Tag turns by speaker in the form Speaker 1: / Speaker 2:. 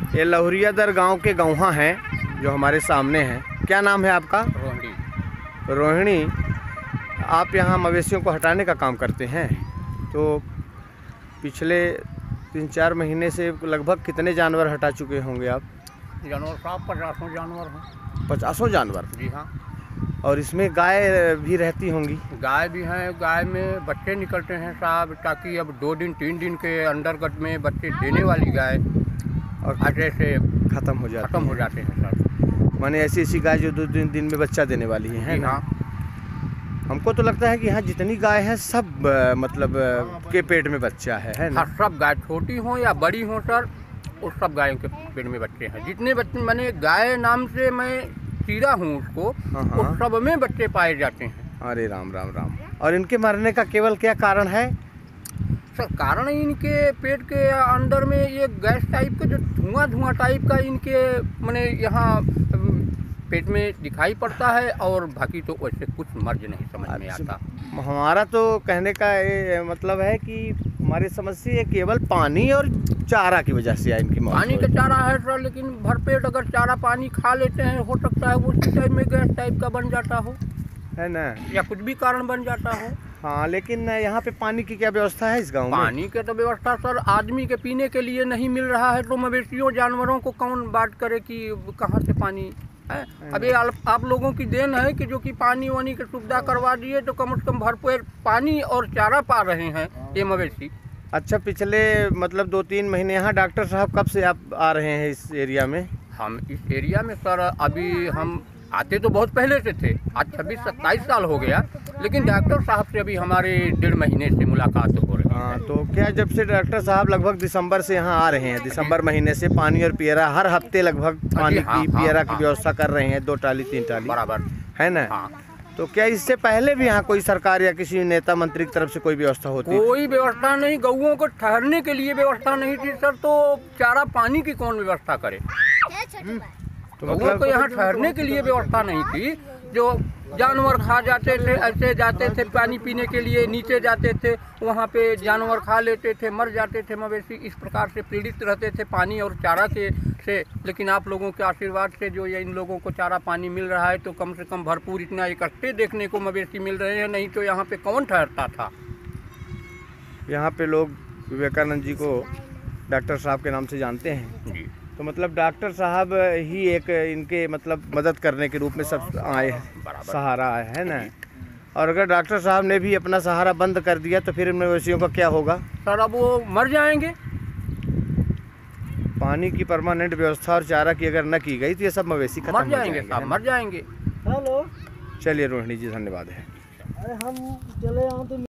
Speaker 1: ये लहुरियादर गांव के गौहा हैं जो हमारे सामने हैं। क्या नाम है आपका?
Speaker 2: रोहिणी।
Speaker 1: रोहिणी, आप यहाँ मवेशियों को हटाने का काम करते हैं। तो पिछले 3-4 महीने से लगभग कितने जानवर हटा चुके होंगे आप?
Speaker 2: जानवर साहब 50 जानवर हैं।
Speaker 1: 50 जानवर?
Speaker 2: जी हाँ।
Speaker 1: और इसमें गाय भी रहती होंगी?
Speaker 2: गाय भी हैं। गाय में बच्चे निकलते हैं साहब, ताकि अब 2 दिन 3 दिन के अंतर्गत में बच्चे देने वाली गाय और आटे से
Speaker 1: ख़त्म हो
Speaker 2: जाते हैं सर।
Speaker 1: माने ऐसी गाय जो 2 दिन में बच्चा देने वाली है ना? हमको तो लगता है कि यहाँ जितनी गाय है सब मतलब के पेट में बच्चा है ना?
Speaker 2: हाँ, सब गाय छोटी हो या बड़ी हो सर, उस सब गायों के पेट में बच्चे हैं। जितने बच्चे, मैंने गाय नाम से मैं चीरा हूँ उसको, उस सब में बच्चे पाए जाते हैं।
Speaker 1: अरे राम राम राम। और इनके मरने का केवल क्या कारण है
Speaker 2: सर? कारण इनके पेट के अंदर में ये गैस टाइप का, जो धुआं टाइप का इनके मैंने यहाँ पेट में दिखाई पड़ता है, और बाकी तो वैसे कुछ मर्ज नहीं समझ में आता।
Speaker 1: हमारा तो कहने का ये मतलब है कि हमारी समस्या ये केवल पानी और चारा की वजह से है इनकी मौत।
Speaker 2: पानी का चारा है सर, लेकिन भरपेट अगर चारा पानी खा लेते हैं, हो सकता है वो टाइम में गैस टाइप का बन जाता हो,
Speaker 1: है ना,
Speaker 2: या कुछ भी कारण बन जाता हो।
Speaker 1: हाँ, लेकिन यहाँ पे पानी की क्या व्यवस्था है इस गांव में?
Speaker 2: पानी की तो व्यवस्था सर आदमी के पीने के लिए नहीं मिल रहा है, तो मवेशियों जानवरों को कौन बात करे कि कहाँ से पानी है। अभी आप लोगों की देन है कि जो कि पानी वानी की सुविधा करवा दिए, तो कम से कम भरपूर पानी और चारा पा रहे हैं ये मवेशी।
Speaker 1: अच्छा, पिछले मतलब 2-3 महीने यहाँ डॉक्टर साहब कब से आप आ रहे हैं इस एरिया में?
Speaker 2: हम इस एरिया में सर अभी हम आते तो बहुत पहले से थे, आज 26-27 साल हो गया, लेकिन डॉक्टर साहब से अभी हमारे 1.5 महीने से मुलाकात हो रही है।
Speaker 1: हाँ, तो क्या जब से डॉक्टर साहब लगभग दिसंबर से यहाँ आ रहे हैं, दिसंबर महीने से पानी और पियरा हर हफ्ते लगभग पानी की पियरा की व्यवस्था कर रहे हैं, 2 टाली 3 टाली
Speaker 2: बराबर,
Speaker 1: है ना? तो क्या इससे पहले भी यहाँ कोई सरकार या किसी नेता मंत्री की तरफ से कोई व्यवस्था होती?
Speaker 2: कोई व्यवस्था नहीं, गौओं को ठहरने के लिए व्यवस्था नहीं थी सर, तो चारा पानी की कौन व्यवस्था करे? तो गौओं को यहाँ ठहरने के लिए व्यवस्था नहीं थी। जो जानवर खा जाते थे, ऐसे जाते थे पानी पीने के लिए, नीचे जाते थे, वहाँ पे जानवर खा लेते थे, मर जाते थे मवेशी, इस प्रकार से पीड़ित रहते थे पानी और चारा के से। लेकिन आप लोगों के आशीर्वाद से जो ये इन लोगों को चारा पानी मिल रहा है, तो कम से कम भरपूर इतना इकट्ठे देखने को मवेशी मिल रहे हैं, नहीं तो यहाँ पे कौन ठहरता था।
Speaker 1: यहाँ पे लोग विवेकानंद जी को डॉक्टर साहब के नाम से जानते हैं
Speaker 2: जी।
Speaker 1: तो मतलब डॉक्टर साहब ही एक इनके मतलब मदद करने के रूप में सब आए हैं, सहारा आए है ना? और अगर डॉक्टर साहब ने भी अपना सहारा बंद कर दिया तो फिर इन मवेशियों का क्या होगा?
Speaker 2: सर अब वो मर जाएंगे।
Speaker 1: पानी की परमानेंट व्यवस्था और चारा की अगर न की गई तो ये सब मवेशी खत्म
Speaker 2: मर जाएंगे साहब, मर जाएंगे।
Speaker 1: चलिए रोहिणी जी, धन्यवाद है।
Speaker 3: अरे हम चले यहाँ तो